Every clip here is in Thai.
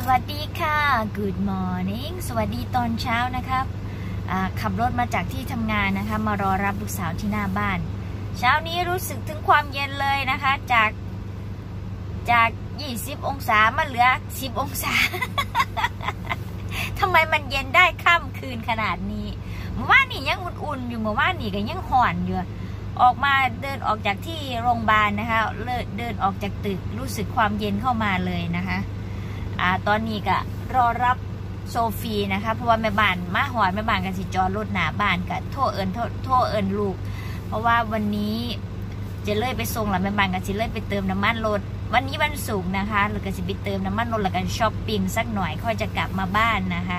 วัสดีค่ะ Good morning สวัสดีตอนเช้านะครับขับรถมาจากที่ทำงานนะคะมารอรับลูกสาวที่หน้าบ้านเช้านี้รู้สึกถึงความเย็นเลยนะคะจาก20องศามาเหลือ10องศา ทำไมมันเย็นได้ข้ามคืนขนาดนี้เมื่อวานนี่ยังอุ่นๆอยู่เมื่อวานนี่ก็ยังห่อนอยู่ออกมาเดินออกจากที่โรงพยาบาลนะคะเดินออกจากตึกรู้สึกความเย็นเข้ามาเลยนะคะตอนนี้ก็รอรับโซฟีนะคะเพราะว่าแม่บ้านมาหอดแม่บ้านกันสิจอดรถหน้าบ้านก็โทรเอิญลูกเพราะว่าวันนี้จะเลื่อยไปส่งหลังแม่บ้านกันสิเลื่อยไปเติมน้ำมันรถวันนี้วันศุกร์นะคะหรือก็สิไปเติมน้ำมันรถแล้วกันช้อปปิ้งสักหน่อยค่อยจะกลับมาบ้านนะคะ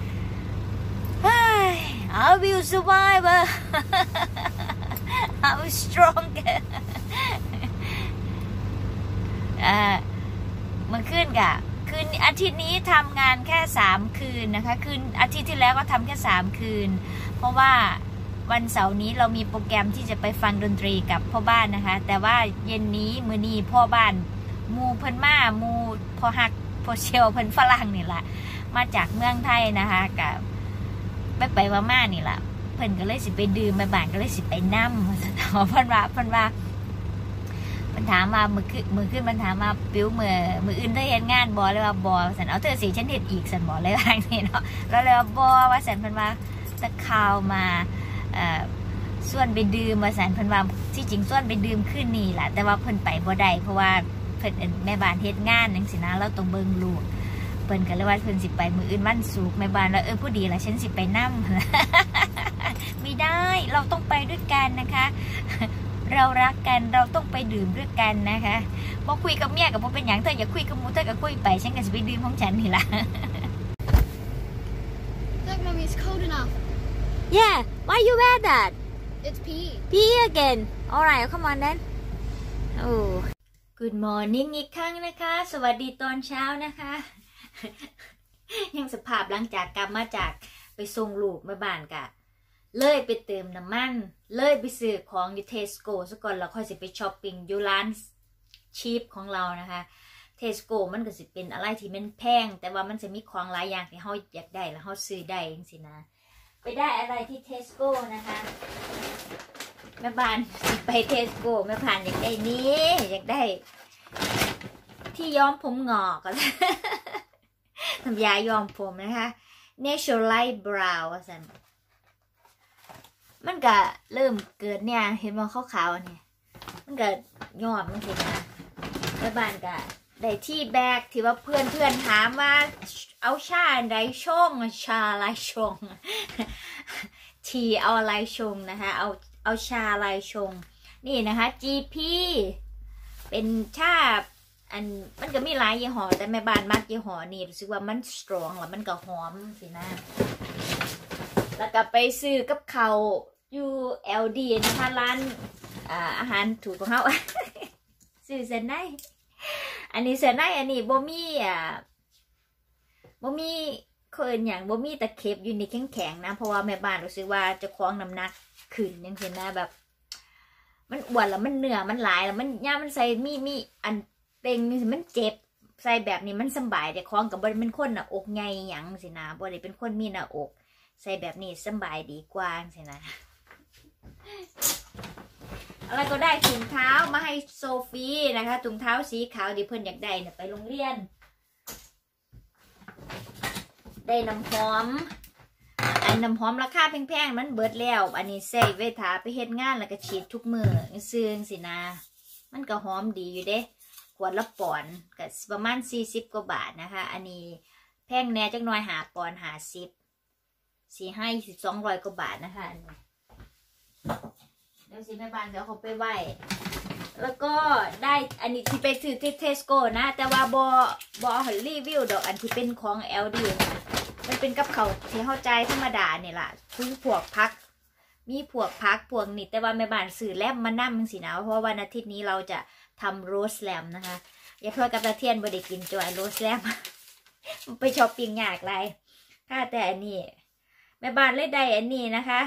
I will survive I'm strong เมื่อคืนอาทิตย์นี้ทำงานแค่3คืนนะคะคืนอาทิตย์ที่แล้วก็ทำแค่3คืนเพราะว่าวันเสาร์นี้เรามีโปรแกรมที่จะไปฟังดนตรีกับพ่อบ้านนะคะแต่ว่าเย็นนี้มื้อนี้พ่อบ้านมูเพิ่นมามูพอฮักพอเชลเพิ่นฝรั่งนี่แหละมาจากเมืองไทยนะคะกับไปมานี่แหละเพิ่นก็เลยสิไปดื่มแม่บ้านก็เลยสิไปนั่มเพิ่นว่ามันถามมามือขึ้นมันถามมาปิ้วมืออื่นได้เห็นงานบอเลยว่าบอสันเอาเธอสิฉันเห็นอีกสันบอเลยว่าอย่างนี้เนาะแล้วเลยว่าบอว่าสันเพิ่นว่าตะข่าวมาส่วนไปดื่มมาสันเพิ่นว่าที่จริงส่วนไปดื่มขึ้นนี่แหละแต่ว่าเพิ่นไปบ่ได้เพราะว่าเพิ่นแม่บ้านเฮ็ดงานจังซี่นะเราต้องเบิ่งลูกเพิ่นก็เลยว่าเพิ่นสิไปมืออื่นวันศุกร์แม่บ้านแล้วผู้ดีละฉันสิไปนั่ง ไม่ได้เราต้องไปด้วยกันนะคะเรารักกันเราต้องไปดื่มด้วยกันนะคะพอคุยกับเมียกับพอเป็นอย่างเธออย่าคุยกับมูเธอก็คุยไปฉันก็จะไปดื่มของฉันนี่ละ Look, mommy, it's cold enough. Yeah, why you wear that? It's pee. Pee again. Alright, come on then. Oh, good morning อีกครั้งนะคะสวัสดีตอนเช้านะคะ ยังสภาพหลังจากกลับมาจากไปส่งลูกแม่บ้านกะเลยไปเติมน้ำมันเลยไปซื้อของอยู่เทสโก้ซะก่อนแล้วค่อยสิไปช้อปปิ้งอยู่ร้านชีพของเรานะคะเทสโก้มันก็สิเป็นอะไรที่มันแพงแต่ว่ามันจะมีของหลายอย่างที่เราอยากได้แล้วเราซื้อได้จริงๆนะไปได้อะไรที่เทสโก้นะคะแม่บ้านไปเทสโก้แม่ผ่านอยากได้นี้อยากได้ที่ย้อมผมงอกก็ทำยาย้อมผมนะคะ Natural Light Brow สันมันก็เริ่มเกิดเนี่ยเห็นว่าขาวๆเนี่ยมันก็ยอดมันเห็นนะแม่บ้านก็ได้ที่แบกที่ว่าเพื่อนถามว่าเอาชาอะไรชงชาอะไรชงทีเอาอะไรชงนะคะเอาชาอะไรชงนี่นะคะ GP เป็นชาอันมันก็มีหลายยี่ห้อแต่แม่บ้านมักยี่ห้อนี่รู้สึกว่ามันสตรองแล้วมันก็หอมสินะแล้วก็ไปซื้อกับเขาULD นะคะร้านอาหารถูกของเขาซื้อเซนไนอันนี้เซนไนอันนี้บ่มีเคยอย่างบ่มีตะเข็บอยู่ในแข็งๆนะเพราะว่าแม่บ้านรู้สึกว่าจะคล้องน้ำหนักขึ้นยังเห็นนะแบบมันอ้วนแล้วมันเหนื่อยมันหลายแล้วมันย่ามันใส่มีอันเต็งมันเจ็บใส่แบบนี้มันสบายแต่คล้องกับบริเป็นคนหน้าอกไงหยังสินะบริเป็นคนมีหน้าอกใส่แบบนี้สบายดีกว่าสินะอะไรก็ได้ถุงเท้ามาให้โซฟีนะคะถุงเท้าสีขาวดิเพิ่นอยากได้เนี่ยไปโรงเรียนได้น้ำหอมอันน้ำหอมราคาแพงๆมันเบิดแล้วอันนี้ใส่ไว้ทาไปเฮ็ดงานแล้วก็ฉีดทุกมื้อซื้อสินะมันก็หอมดีอยู่เด้ขวดละปอนด์ก็ประมาณ40กว่าบาทนะคะอันนี้แพงแน่จักหน่อย5ปอนด์50สีให้200กว่าบาทนะคะเดี๋ยวสิแม่บ้านเดี๋ยวเขาไปไหว้แล้วก็ได้อันนี้ที่ไปถือที่เทสโก้นะแต่ว่าบอรีวิวดอกอันที่เป็นของ LD มันเป็นกับเขาที่เข้าใจธรรมดาเนี่ยล่ะคือพวกพักมีพวกพักพวกนี่แต่ว่าแม่บ้านสื่อแลบมานั่งสินะเพราะวันอาทิตย์นี้เราจะทำโรสแลมนะคะอย่าเพื่อกับตะเทียนบ่ได้กินจอยโรสแลมไปช้อปปิ้งยากไรค่าแต่อันนี้แม่บ้านเลยได้อันนี้นะคะ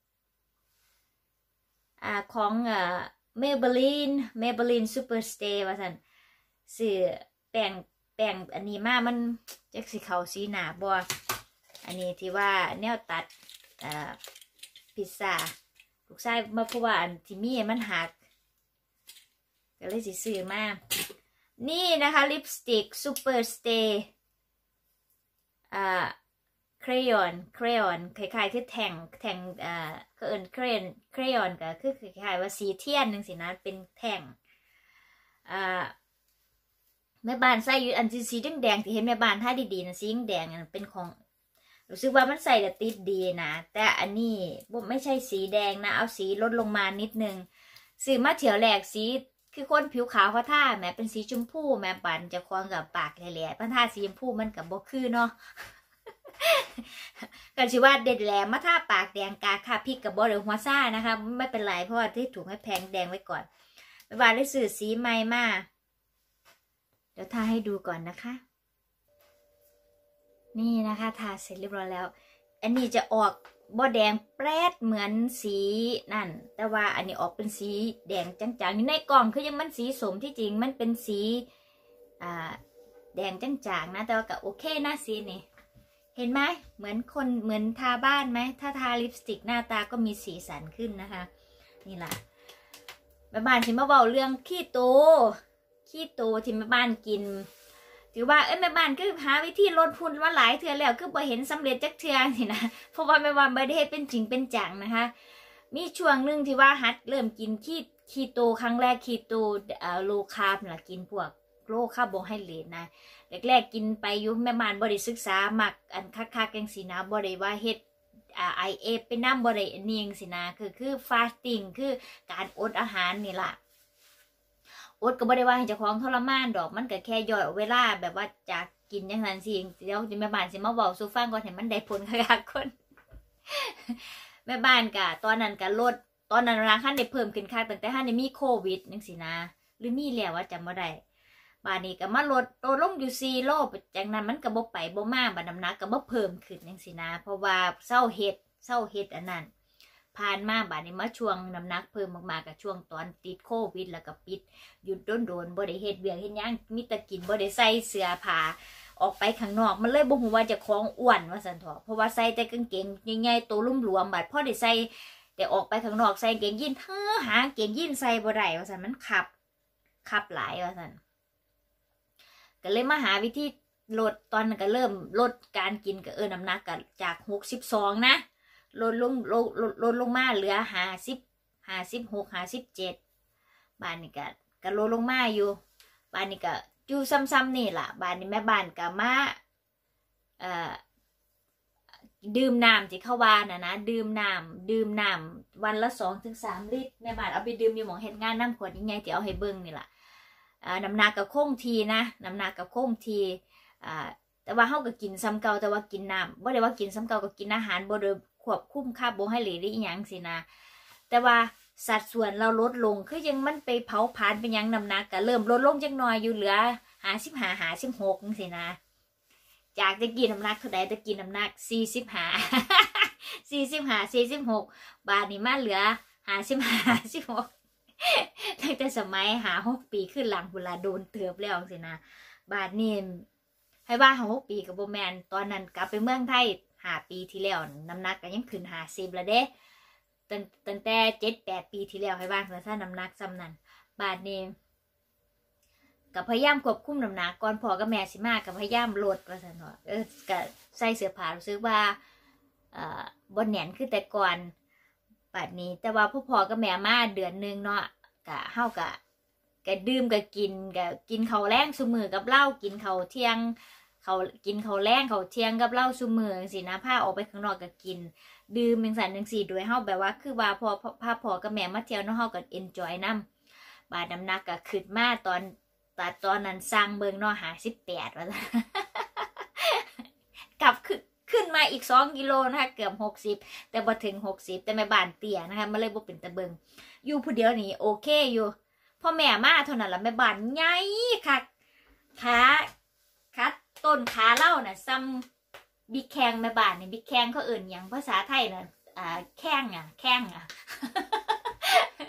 ของMaybelline Super Stay ว่าสันสื่อแป้งแป้งอันนี้มามันจักสิเขาสีหนาบ่อันนี้ที่ว่าแนวตัดพิซซ่าลูกชายมาเพราะว่าอันที่มีมันหักก็เลยสิซื้อมานี่นะคะลิปสติกซูเปอร์สเตย์เครยอนคล้ายๆคือแท่งเขาเอิ้นเครยอนก็คือคล้ายๆว่าสีเทียนนึงสินะเป็นแท่งแม่บ้านใส่อยู่อันสีแดงที่เห็นแม่บ้านถ้าดีๆนะสีแดงเป็นของรู้สึกว่ามันใส่แล้วติดดีนะแต่อันนี้ไม่ใช่สีแดงนะเอาสีลดลงมานิดนึงซื้อมาเถียวแรกสีคือคนผิวขาวเขาท่าแม้เป็นสีชมพูแม่บ้านจะคล้องกับปากแหล่ๆพันท่าสีชมพูมันกับบ่คือเนาะกันชิว่าเด็ดแหลมมาท่าปากแดงกาค่ะพริกกับบอหรือหัวซ่านะคะไม่เป็นไรเพราะว่าที่ถูกให้แพงแดงไว้ก่อนแม่บ้านได้ซื้อสีใหม่มาเดี๋ยวทาให้ดูก่อนนะคะนี่นะคะทาเสร็จเรียบร้อยแล้วอันนี้จะออกบ่แดงแปรดเหมือนสีนั่นแต่ว่าอันนี้ออกเป็นสีแดงจางๆในกล่องคือยังมันสีสมที่จริงมันเป็นสีแดงจางๆนะแต่ว่าก็โอเคนะสีนี่เห็นไหมเหมือนทาบ้านไหมถ้าทาลิปสติกหน้าตาก็มีสีสันขึ้นนะคะนี่แหละแม่บ้านที่มาบอกเรื่องขี้โตที่แม่บ้านกินถือว่าแม่บ้านก็หาวิธีลดหุ่นมาหลายเทื่อแล้วก็บ่เห็นสำเร็จจักเทื่อสินะเพราะว่าแม่บ้านไม่ได้ให้เป็นจริงเป็นจังนะคะมีช่วงหนึ่งที่ว่าฮัดเริ่มกินขี้โตครั้งแรกขี้โตโลคาร์บล่ะกินพวกโลคาร์โบไฮเดรตนะแรกๆกินไปอยู่แม่บ้านบ่ได้ศึกษามักอันคักๆจังสินะบ่ได้ว่าเฮ็ดIF เป็นน้ำบ่ได้อันนี้จังสินะคือฟาสติ้งคือการอดอาหารนี่ล่ะอดก็บ่ได้ว่าให้เจ้าของทรมานดอกมันก็แค่ย่อยเวลาแบบว่าจากกินจังซั่นสิเดี๋ยวแม่บ้านสิมาเว้าสู่ฟังก่อนให้มันได้ผลคักๆคนแม่บ้านก็ตอนนั้นก็ลดตอนนั้นราคาได้เพิ่มขึ้นคักตั้งแต่ได้มีโควิดจังซี่นะหรือมีแล้วว่าจำบ่ได้บาดนี้ก็มาลดตัวลงอยู่4 โลจากนั้นมันก็บ่ไปบ่มาบัดน้ำหนักก็บ่เพิ่มขึ้นจังซี่นะเพราะว่าเศร้าเฮ็ดอันนั้นผ่านมาบาดนี้มาช่วงน้ำหนักเพิ่มมากๆกับช่วงตอนติดโควิดแล้วก็ปิดหยุดโดนบ่ได้เฮ็ดเวียกเฮ็ดหยังมีแต่กินบ่ได้ใส่เสื้อผ้าออกไปข้างนอกมันเลยบ่ฮู้ว่าจะของอ้วนว่าซั่นเถาะเพราะว่าใส่แต่กางเกงใหญ่ๆตัวลุ่มหลวมบาดพอได้ใส่แต่ออกไปข้างนอกใส่กางเกงยีนหากางเกงยีนใส่บ่ได้ว่าซั่นมันขับหลายว่าซั่นก็เลยมาหาวิธีลดตอนนั้นก็เริ่มลดการกินกับน้ำหนักก็จาก62นะลดลงมาเหลือ56 57บ้านนี้ก็ลดลงมาอยู่บ้านนี้ก็อยู่ซ้ำๆนี่ล่ะบ้านนี้แม่บ้านก็มาดื่มน้ำที่เขาว่านะดื่มน้ำวันละ2-3 ลิตรแม่บ้านเอาไปดื่มอยู่หม้องเฮ็ดงานน้ำขวดยังไงที่เอาให้เบิ่งนี่ล่ะน้ำหนักกับคงทีนะน้ำหนักกับคงทีแต่ว่าเฮาก็กินซ้ำเก่าแต่ว่ากินน้ำบ่ได้ว่ากินซ้ำเก่าก็กินอาหารบ่ได้ควบคุมคาร์โบไฮเดรตหรืออีหยังสินะแต่ว่าสัดส่วนเราลดลงคือยังมันไปเผาผลาญเป็นยังน้ำหนักก็เริ่มลดลงจักหน่อยอยู่เหลือ55 56จังซี่นะจากจะกินน้ำหนักเท่าใดจะกินน้ำหนัก45 46บาทนี่มาเหลือ55 56ตั้งแต่สมัย6 ปีขึ้นหลังเวลาโดนเติบแล้วสินะบาทนี่ให้ว่า6 ปีกับโบแมนตอนนั้นกลับไปเมืองไทย5 ปีที่แล้วน้ำหนักก็ยังขึ้น50แล้วเด้ตั้งแต่7-8 ปีที่แล้วให้ว่าถ้าน้ำหนักซ้ำนั้นบาทนี้ก็พยายามควบคุมน้ำหนักก่อนพ่อกับแม่สิมาก็พยายามลดว่าซั่นเนาะก็ใส่เสื้อผ้ารู้สึกว่าบ่แน่นคือแต่ก่อนบาดนี้แต่ว่าพ่อกับแม่มาเดือนนึงเนาะก็เฮาก็ดื่มก็กินข้าวแลงซุมื้อกับเหล้ากินข้าวเที่ยงกินข้าวแลงข้าวเที่ยงกับเหล้าซุมื้อจังซี่นะพาออกไปข้างนอกก็กินดื่มจังซั่นจังซี่โดยเฮาแบบว่าคือว่าพาพ่อกับแม่มาเที่ยวเนาะเฮาก็เอนจอยนำบาดน้ำหนักก็ขึ้นมาตอนนั้นสร้างเบิ่งเนาะ58ว่ากลับขึ้นมาอีก2 กิโลนะคะเกือบ60แต่บ่ถึง60แต่แม่บ้านเตี้ยนะคะมันเลยบ่เป็นตะเบิงอยู่ผู้เดียวนี่โอเคอยู่พอแม่มาเท่านั้นละแม่บ้านใหญ่คักขาต้นขาเล่าน่ะซ้ำบิ๊กแข้งแม่บ้านนี่บิ๊กแข้งเขาเอิ้นหยังภาษาไทยน่ะแข้ง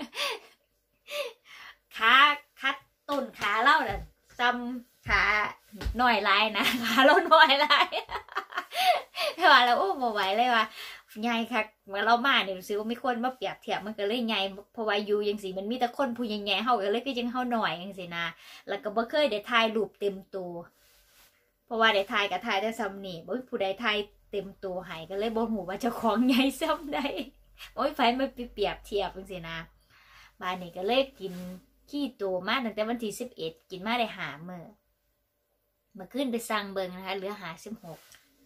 ขาต้นขาเล่าน่ะซ้ำขาหน่อยลายนะขาลดหน่อยลายแต่ว่าแล้วโอ้บ่ไหวเลยว่าใหญ่ค่ะเมื่อเรามาเนี่ยรู้สึกว่าไม่ควรมาเปรียบเทียบมันก็เลยใหญ่เพราะว่าอยู่ยังสิมันมีแต่คนผู้ใหญ่ๆเฮาก็เลยก็ยังเฮาหน่อยยังสินะแล้วก็บ่เคยได้ถ่ายรูปเต็มตัวเพราะว่าได้ถ่ายก็ถ่ายแต่ซ้ำนี่บ่ผู้ใดถ่ายเต็มตัวให้ก็เลยบ่ฮู้ว่าเจ้าของใหญ่ซ้ำใดโอ้ยไฟมันไปเปรียบเทียบจังซี่นะบ้านนี้ก็เลยกินขี้ตัวมาตั้งแต่วันที่11กินมาได้5 มื้อมาขึ้นไปสั่งเบิ่งนะคะเหลือ56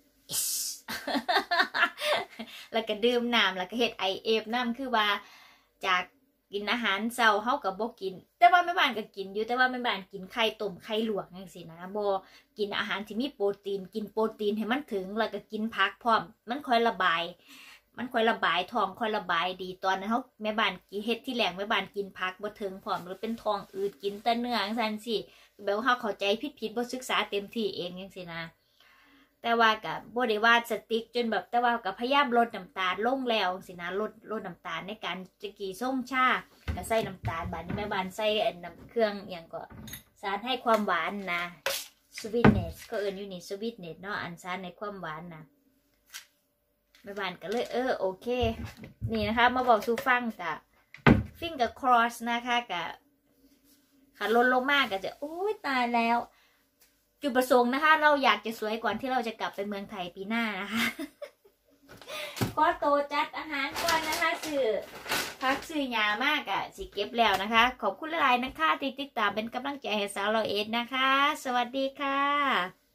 แล้วก็ดื่มน้ำแล้วก็เฮ็ดไอเอฟน้ำคือว่าจากกินอาหารเช้าเฮาก็บ่กินแต่ว่าแม่บ้านก็กินอยู่แต่ว่าแม่บ้านกินไข่ต้มไข่ลวกจังซี่นะบ่กินอาหารที่มีโปรตีนกินโปรตีนให้มันถึงแล้วก็กินผักพร้อมมันค่อยระบายท้องค่อยระบายดีตอนนั้นเฮาแม่บ้านกินเฮ็ดที่แรกแม่บ้านกินผักบ่ถึงพร้อมหรือเป็นท้องอืดกินแต่เนื้อจังซั่นสิแบบว่าเฮาเข้าใจผิดบ่ศึกษาเต็มที่เองจังซี่นะแต่ว่ากับบ่ได้ว่าสติ๊กจนแบบแต่ว่ากับพยายามลดน้ำตาลลงแล้วสินะลดน้ำตาลในการจะกี่ส้มชาก็ใส่น้ำตาลบาดนี้แม่บ้านใส่น้ำเครื่องอย่างก็สารให้ความหวานนะ sweetness ก็เอิ้นอยู่นี่ sweetness เนาะอันสารในความหวานนะแม่บ้านก็เลยโอเคนี่นะคะมาบอกสู่ฟังกับ finger cross นะคะกับขาลดลงมากก็จะโอ้ยตายแล้วจุดประสงค์นะคะเราอยากจะสวยก่อนที่เราจะกลับไปเมืองไทยปีหน้านะคะก็โตจัดอาหารก่อนนะคะสื่อพักสื่อยามากอะสิเก็บแล้วนะคะขอบคุณหลายๆนะคะที่ติดตามเป็นกำลังใจให้สาวเราเอสนะคะสวัสดีค่ะ